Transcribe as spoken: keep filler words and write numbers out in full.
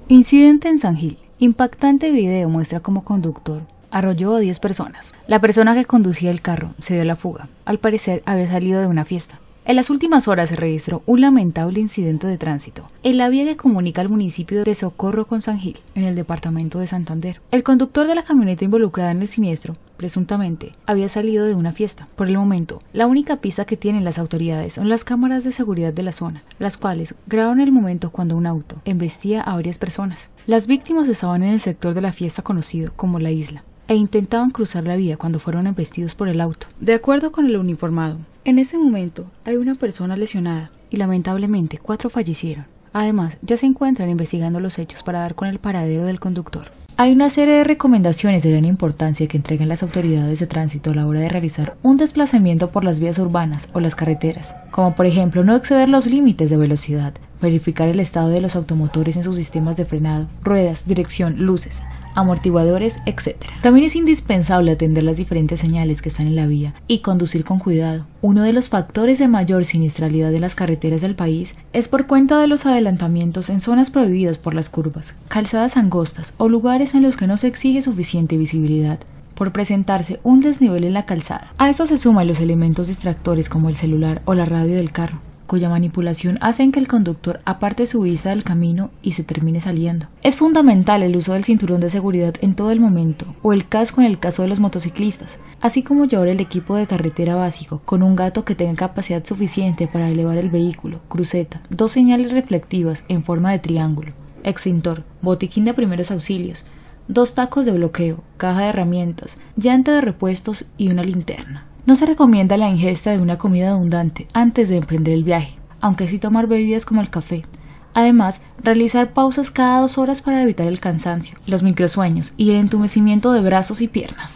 Incidente en San Gil. Impactante video muestra cómo conductor arrolló a diez personas. La persona que conducía el carro se dio a la fuga. Al parecer había salido de una fiesta. En las últimas horas se registró un lamentable incidente de tránsito en la vía que comunica al municipio de Socorro con San Gil, en el departamento de Santander. El conductor de la camioneta involucrada en el siniestro, presuntamente, había salido de una fiesta. Por el momento, la única pista que tienen las autoridades son las cámaras de seguridad de la zona, las cuales grabaron el momento cuando un auto embestía a varias personas. Las víctimas estaban en el sector de la fiesta conocido como La Isla, e intentaban cruzar la vía cuando fueron embestidos por el auto. De acuerdo con el uniformado, en ese momento hay una persona lesionada y lamentablemente cuatro fallecieron. Además, ya se encuentran investigando los hechos para dar con el paradero del conductor. Hay una serie de recomendaciones de gran importancia que entregan las autoridades de tránsito a la hora de realizar un desplazamiento por las vías urbanas o las carreteras, como por ejemplo no exceder los límites de velocidad, verificar el estado de los automotores en sus sistemas de frenado, ruedas, dirección, luces, amortiguadores, etcétera. También es indispensable atender las diferentes señales que están en la vía y conducir con cuidado. Uno de los factores de mayor siniestralidad de las carreteras del país es por cuenta de los adelantamientos en zonas prohibidas por las curvas, calzadas angostas o lugares en los que no se exige suficiente visibilidad, por presentarse un desnivel en la calzada. A eso se suman los elementos distractores como el celular o la radio del carro, cuya manipulación hace que el conductor aparte su vista del camino y se termine saliendo. Es fundamental el uso del cinturón de seguridad en todo el momento, o el casco en el caso de los motociclistas, así como llevar el equipo de carretera básico, con un gato que tenga capacidad suficiente para elevar el vehículo, cruceta, dos señales reflectivas en forma de triángulo, extintor, botiquín de primeros auxilios, dos tacos de bloqueo, caja de herramientas, llanta de repuestos y una linterna. No se recomienda la ingesta de una comida abundante antes de emprender el viaje, aunque sí tomar bebidas como el café. Además, realizar pausas cada dos horas para evitar el cansancio, los microsueños y el entumecimiento de brazos y piernas.